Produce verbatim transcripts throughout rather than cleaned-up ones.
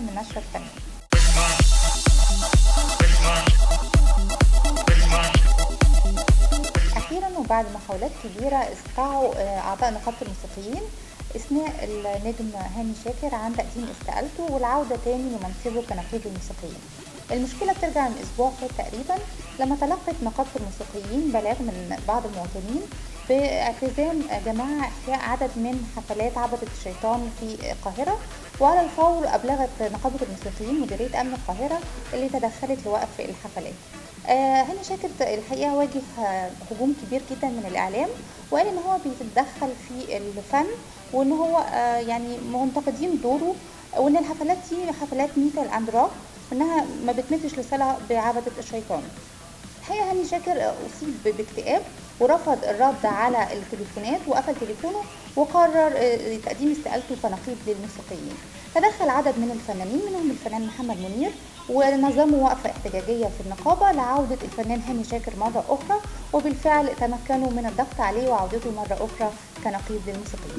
من النشر الفني. أخيرا وبعد محاولات كبيرة استطاعوا أعضاء نقابة الموسيقيين إثناء النجم هاني شاكر عن تقديم استقالته والعودة تاني لمنصبه كنقيب الموسيقيين. المشكلة بترجع من أسبوع فات تقريبا لما تلقت نقابة الموسيقيين بلاغ من بعض المواطنين باعتزام جماعة إحياء عدد من حفلات عبدة الشيطان في القاهرة، وعلى الفور أبلغت نقابة الموسيقيين مديرية أمن القاهرة اللي تدخلت لوقف الحفلات. آه هاني شاكر الحقيقة واجه هجوم كبير جدا من الإعلام، وقال إن هو بيتدخل في الفن وإن هو آه يعني منتقدين دوره، وإن الحفلات دي حفلات ميتال أند روك وإنها ما بتمتش لصلة بعبدة الشيطان. الحقيقة هاني شاكر أصيب باكتئاب ورفض الرد على التليفونات وقفل تليفونه وقرر تقديم استقالته كنقيب للموسيقيين. تدخل عدد من الفنانين منهم الفنان محمد منير ونظموا وقفة احتجاجية في النقابة لعودة الفنان هاني شاكر مرة أخرى، وبالفعل تمكنوا من الضغط عليه وعودته مرة أخرى كنقيب للموسيقيين.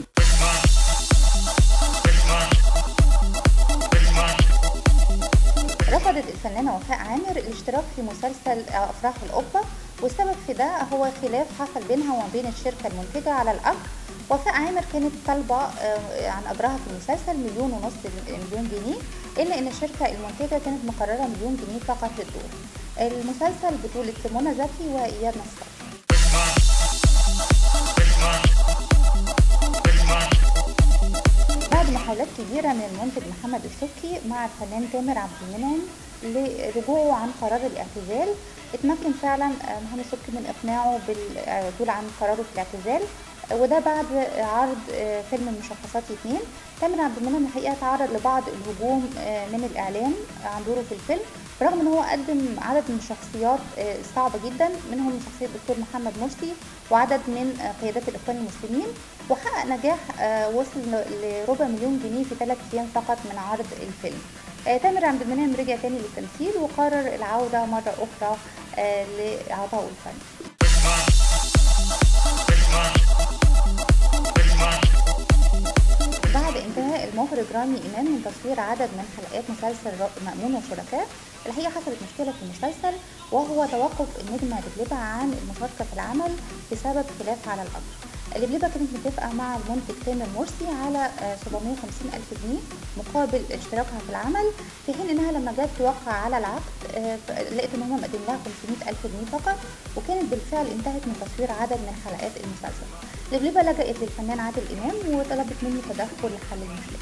رفضت الفنانة وفاء عامر الاشتراك في مسلسل أفراح القبة، والسبب في ده هو خلاف حصل بينها وما بين الشركة المنتجة على الأجر. وفاء عامر كانت طالبة عن أجرها في المسلسل مليون ونص مليون جنيه، إلا إن الشركة المنتجة كانت مقررة مليون جنيه فقط للدور. المسلسل بطولة منى زكي وإياد نصار. بعد محاولات كبيرة من المنتج محمد السبكي مع الفنان تامر عبد المنعم لرجوعه عن قرار الاعتزال، اتمكن فعلا محمد السبكي من اقناعه بالعدول عن قراره في الاعتزال، وده بعد عرض فيلم المشخصات اتنين. تامر عبد المنعم الحقيقه تعرض لبعض الهجوم من الاعلام عن دوره في الفيلم، برغم ان هو قدم عدد من الشخصيات صعبه جدا، منهم شخصيه الدكتور محمد مرسي وعدد من قيادات الاخوان المسلمين، وحقق نجاح وصل لربع مليون جنيه في ثلاث ايام فقط من عرض الفيلم. تامر عبد المنعم رجع تاني للتمثيل وقرر العودة مرة أخرى لعطائه الفن. بعد انتهاء المخرج رامي إمام من تصوير عدد من حلقات مسلسل مأمون وشركاه، الحقيقة حصلت مشكلة في المسلسل وهو توقف النجمة لبلبة عن المشاركة في العمل بسبب خلاف على الأجر. لبلبة كانت متفقة مع المنتج تامر مرسي على سبعمية وخمسين ألف جنيه مقابل اشتراكها في العمل، في حين انها لما جت توقع على العقد لقيت ان هم مقدم لها خمسمية ألف جنيه فقط، وكانت بالفعل انتهت من تصوير عدد من حلقات المسلسل. لبلبة لجأت للفنان عادل إمام وطلبت منه تدخل لحل المشكلة.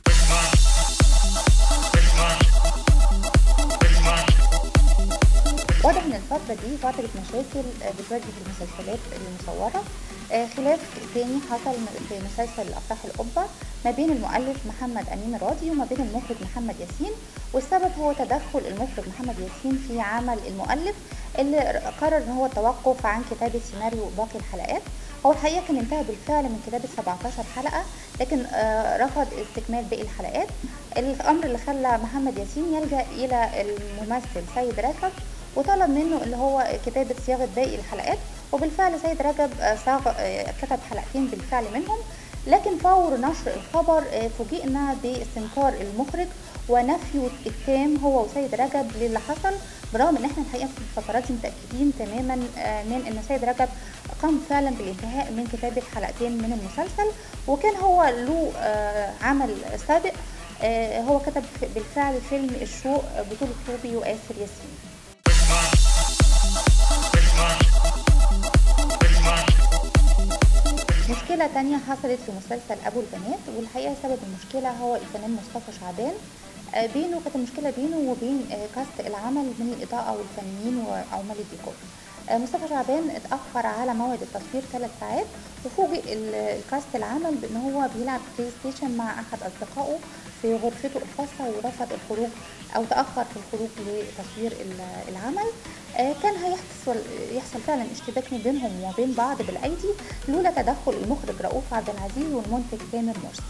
واضح ان الفترة دي فترة مشاكل بتواجه المسلسلات المصورة. خلاف تاني حصل في مسلسل أفراح القبة ما بين المؤلف محمد أمين راضي وما بين المخرج محمد ياسين، والسبب هو تدخل المخرج محمد ياسين في عمل المؤلف اللي قرر ان هو التوقف عن كتابة سيناريو باقي الحلقات. هو الحقيقة كان انتهى بالفعل من كتابة سبعتاشر حلقة، لكن رفض استكمال باقي الحلقات، الأمر اللي خلى محمد ياسين يلجأ إلى الممثل سيد رجب وطلب منه اللي هو كتابة صياغة باقي الحلقات، وبالفعل سيد رجب صاغ كتب حلقتين بالفعل منهم. لكن فور نشر الخبر فوجئنا باستنكار المخرج ونفيه التام هو وسيد رجب للي حصل، برغم ان احنا الحقيقه في الفترات دي متاكدين تماما من ان سيد رجب قام فعلا بالانتهاء من كتابه حلقتين من المسلسل، وكان هو له عمل سابق هو كتب بالفعل فيلم الشوق بطوله طوبي وآسر ياسين. مشكلة تانية حصلت في مسلسل أبو البنات، والحقيقة سبب المشكلة هو الفنان مصطفى شعبان. بينه كانت المشكلة بينه وبين كاست العمل من الإضاءة والفنيين وعمال الديكور. مصطفى شعبان اتأخر على موعد التصوير ثلاث ساعات، وفوجئ الكاست العمل بأن هو بيلعب بلاي ستيشن مع أحد أصدقائه في غرفته الخاصة، ورفض الخروج أو تأخر في الخروج لتصوير العمل. كان هيحصل يحصل فعلا اشتباك بينهم وبين بعض بالأيدي لولا تدخل المخرج رؤوف عبد العزيز والمنتج تامر مرسي.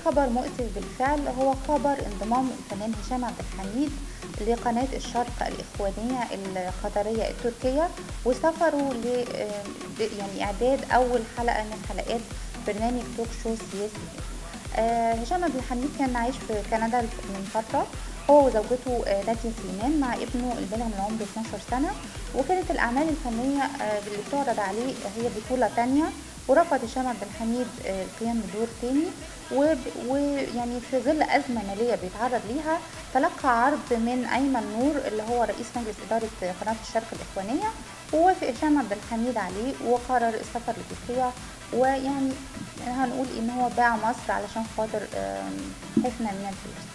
خبر مؤسف بالفعل، هو خبر انضمام الفنان هشام عبد الحميد لقناة الشرق الإخوانية القطرية التركية، وسافروا ل يعني إعداد أول حلقة من حلقات برنامج توك شو سياسي. هشام عبد الحميد كان عايش في كندا من فترة، هو وزوجته نادية سليمان مع ابنه البالغ من العمر اتناشر سنة، وكانت الأعمال الفنية اللي بتعرض عليه هي بطولة تانية، ورفض هشام عبد الحميد القيام بدور تاني، ويعني في ظل أزمة مالية بيتعرض ليها تلقى عرض من أيمن نور اللي هو رئيس مجلس إدارة قناة الشرق الإخوانية، ووافق هشام عبد الحميد عليه وقرر السفر لتركيا، ويعني هنقول إن هو باع مصر علشان خاطر حفنة من الفلوس.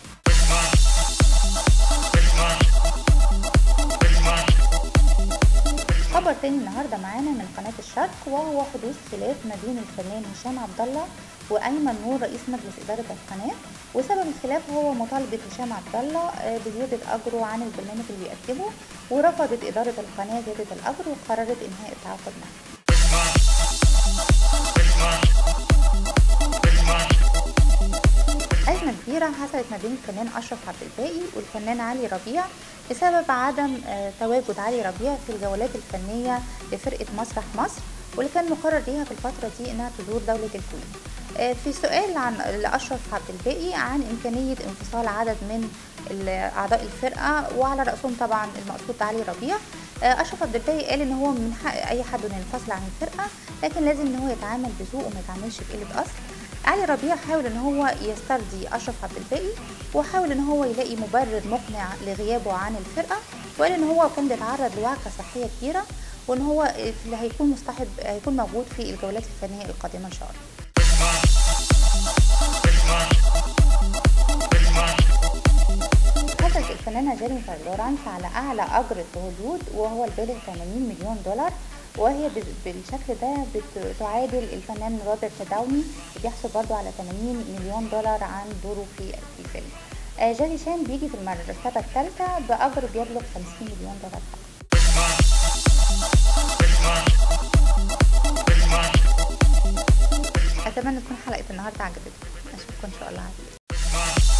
خبر تاني النهارده معانا من قناة الشرق، وهو حدوث خلاف ما بين الفنان هشام عبد الله وأيمن نور رئيس مجلس إدارة القناة، وسبب الخلاف هو مطالبة هشام عبد الله بزيادة أجره عن البرنامج اللي بيقدمه، ورفضت إدارة القناة زيادة الأجر وقررت إنهاء التعاقد معه. أزمة كبيرة حصلت ما بين الفنان أشرف عبد الباقي والفنان علي ربيع بسبب عدم تواجد علي ربيع في الجولات الفنية لفرقة مسرح مصر، واللي كان مقرر ليها في الفترة دي إنها تزور دولة الكويت. في سؤال عن لأشرف عبد الباقي عن إمكانية انفصال عدد من أعضاء الفرقة، وعلى رأسهم طبعا المقصود علي ربيع، أشرف عبد الباقي قال إن هو من حق أي حد إنه ينفصل عن الفرقة، لكن لازم إن هو يتعامل بذوق وما يتعاملش بقلة أصل. علي ربيع حاول ان هو يسترضي اشرف عبد الباقي، وحاول ان هو يلاقي مبرر مقنع لغيابه عن الفرقه، وقال ان هو كان بيتعرض لوعكه صحيه كبيره، وان هو اللي هيكون مصطحب هيكون موجود في الجولات الفنيه القادمه ان شاء الله. حصلت الفنانه جيريمي لورانس على اعلى اجر في هوليوود، وهو البالغ ثمانين مليون دولار، وهي بالشكل ده بتعادل الفنان روبرت داوني بيحصل برضو على ثمانين مليون دولار عن دوره في الفيلم. جاكي شان بيجي في المرتبة الثالثة بأجر بيبلغ خمسين مليون دولار فقط. أتمنى تكون حلقة النهاردة عجبتكم، أشوفكم إن شاء الله على خير.